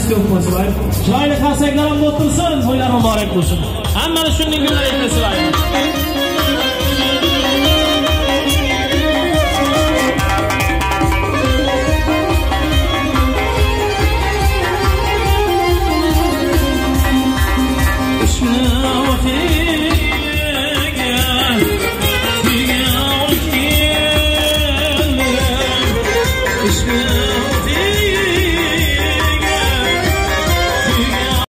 ko'p bo'lsin. Chiroyli qarsaklar ham o'tirsin, to'ylar muborak bo'lsin. Hammani shunday kunlar etsin. It's